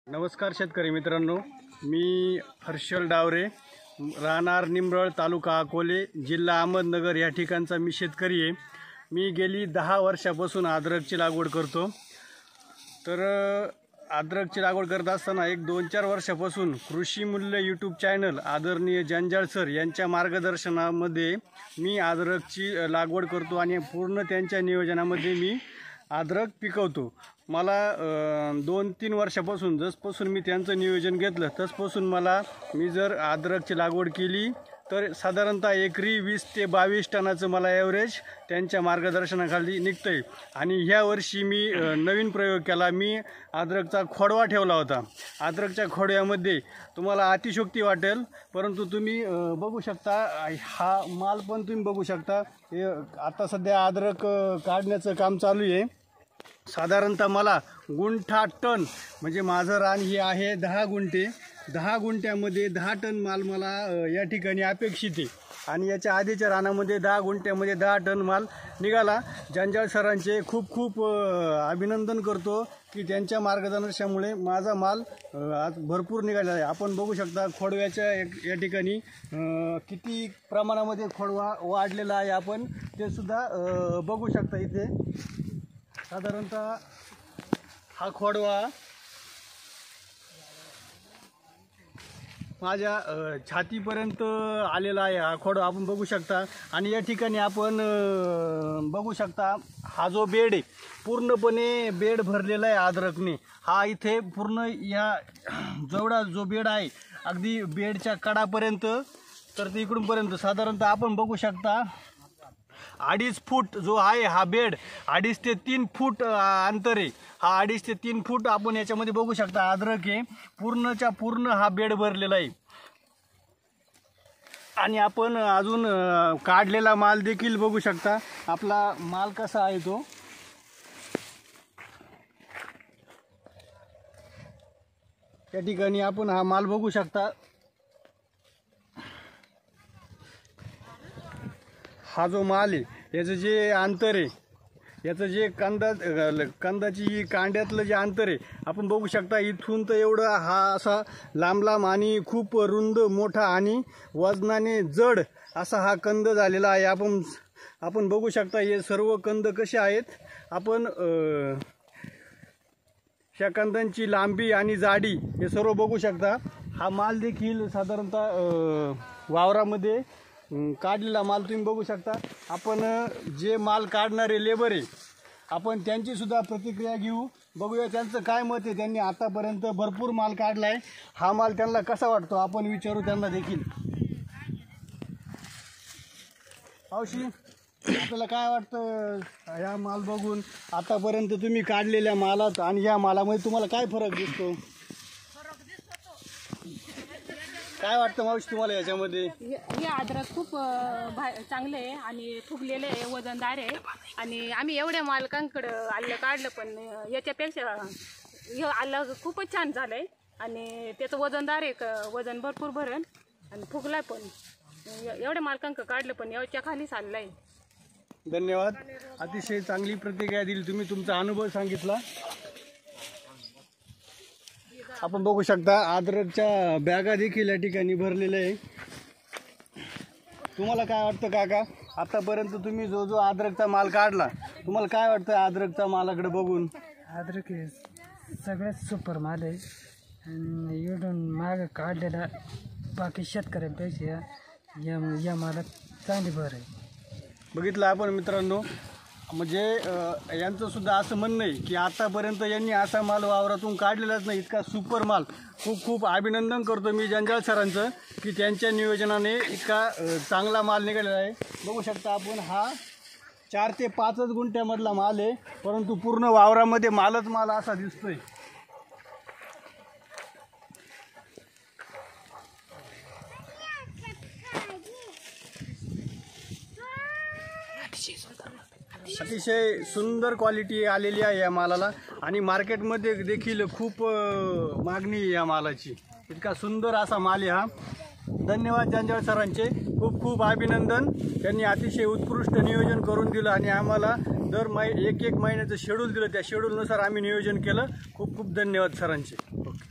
नमस्कार शेतकरी मित्रांनो, मी हर्षल डावरे, राहणार निंब्रळ, तालुका अकोले, जिल्हा अहमदनगर या ठिकाणचा मी शेतकरी आहे। मी गेली 10 वर्षापासून अद्रकची लागवड करतो। तर अद्रकची लागवड करत असताना एक 2-4 वर्षापासून कृषी मूल्य यूट्यूब चॅनल आदरणीय जंजाळ सर यांच्या मार्गदर्शनामध्ये मी अद्रकची लागवड करतो आणि पूर्ण त्यांच्या नियोजनामध्ये मी अद्रक पिकवतो। मला 2-3 वर्षापासून जसपासून मी त्यांचं नियोजन घेतलं तसपासून मी जर अद्रकची लागवड केली तर साधारणतः एकरी 20 ते 22 टनाचं मला ॲव्हरेज त्यांच्या मार्गदर्शनाखाली निघतंय। आणि ह्या वर्षी मी नवीन प्रयोग केला। मी अद्रकचा खोडवा ठेवला होता। अद्रकच्या खोडव्यामध्ये तुम्हाला अतिशयोक्ती वाटेल, परंतु तुम्ही बघू शकता, हा माल पण तुम्ही बघू शकता। आता सध्या अद्रक काढण्याचं काम चालू आहे। साधारणतः मला गुंठा टन, म्हणजे माझं रान हे आहे 10 गुंठे, 10 गुंठ्यामध्ये 10 टन माल मला या ठिकाणी अपेक्षित आहे। आणि याच्या आधीच्या रानामध्ये 10 गुंठ्यामध्ये 10 टन माल निघाला। जंजाळ सरांचे खूप खूप अभिनंदन करतो की त्यांच्या मार्गदर्शनामुळे माझा माल आज भरपूर निघाला आहे। आपण बघू शकता खोडव्याच्या या ठिकाणी किती प्रमाणामध्ये खोडवा वाढलेला आहे, आपण ते सुद्धा बघू शकता। इथे साधारणतः हा खोडवा माझ्या छातीपर्यंत आलेला आहे। हा खोडवा आपण बघू शकता। आणि या ठिकाणी आपण बघू शकता, हा जो बेड आहे पूर्णपणे बेड भरलेला आहे अद्रकने। हा इथे पूर्ण या जेवढा जो बेड आहे अगदी बेडच्या कडापर्यंत, तर ते इकडूनपर्यंत साधारणतः आपण बघू शकता 2.5 फूट जो आहे हा बेड, 2.5 ते 3 फूट अंतर आहे। हा 2.5 ते 3 फूट आपण याच्यामध्ये बघू शकता अद्रक आहे, पूर्णच्या पूर्ण हा बेड भरलेला आहे। आणि आपण अजून काढलेला माल देखील बघू शकता। आपला माल कसा आहे तो या ठिकाणी आपण हा माल बघू शकता। हा जो माल आहे याचं जे अंतर आहे, याचं जे कंदाची कांड्यातलं जे अंतर आहे आपण बघू शकता। इथून तर एवढा हा असा लांब आणि खूप रुंद मोठा आणि वजनाने जड असा हा कंद झालेला आहे। आपण बघू शकता हे सर्व कंद कसे आहेत। आपण ह्या कंदांची लांबी आणि जाडी हे सर्व बघू शकता। हा माल देखील साधारणतः वावरामध्ये काढलेला माल तुम्ही बघू शकता। आपण जे माल काढणारे लेबर आहे आपण त्यांची सुद्धा प्रतिक्रिया घेऊ, बघूया त्यांचं काय मत आहे। त्यांनी आतापर्यंत भरपूर माल काढला आहे, हा माल त्यांना कसा वाटतो आपण विचारू त्यांना देखील। मावशी, आपल्याला काय वाटतं ह्या माल बघून? आतापर्यंत तुम्ही काढलेल्या मालात आणि ह्या मालामध्ये तुम्हाला काय फरक दिसतो? काय वाटतं मावशी तुम्हाला याच्यामध्ये? हे अद्रक खूप चांगले आहे आणि फुगलेले आहे, वजनदार आहे। आणि आम्ही एवढ्या मालकांकडे आलं काढलं, पण याच्यापेक्षा हे आलं खूपच छान झालंय। आणि त्याचं वजनदार आहे, वजन भरपूर भरण आणि फुगलाय पण। एवढ्या मालकांकडे काढलं पण याच्या खाली चाललंय। धन्यवाद, अतिशय चांगली प्रतिक्रिया दिली तुम्ही, तुमचा अनुभव सांगितला। आपण बघू शकता अद्रकच्या बॅगा देखील या ठिकाणी भरलेल्या आहे। तुम्हाला काय वाटतं काका, आतापर्यंत तुम्ही जो अद्रकचा माल काढला, तुम्हाला काय वाटतं अद्रकच्या मालाकडे बघून? अद्रक हे सगळ्यात सुपर माल आहे आणि एवढून माग काढलेला बाकी शेतकऱ्यांपेक्षा या मालात चांगली भर आहे। बघितलं आपण मित्रांनो, म्हणजे यांचं सुद्धा असं म्हणणं आहे की आतापर्यंत यांनी असा माल वावरातून काढलेलाच नाही, इतका सुपर माल। खूप खूप अभिनंदन करतो मी जंजाळ सरांचं की त्यांच्या नियोजनाने इतका चांगला माल निघालेला आहे। बघू शकता आपण, हा 4 ते 5 गुंठ्यामधला माल आहे, परंतु पूर्ण वावरामध्ये मालच माल असा दिसतोय। अतिशय सुंदर क्वालिटी आलेली आहे या मालाला आणि मार्केटमध्ये देखील खूप मागणी आहे या मालाची। इतका सुंदर असा माल आहे हा। धन्यवाद जंजाळ सरांचे, खूप खूप अभिनंदन। त्यांनी अतिशय उत्कृष्ट नियोजन करून दिलं आणि आम्हाला दर एक महिन्याचं शेड्यूल दिलं, त्या शेड्यूलनुसार आम्ही नियोजन केलं। खूप खूप धन्यवाद सरांचे। ओके।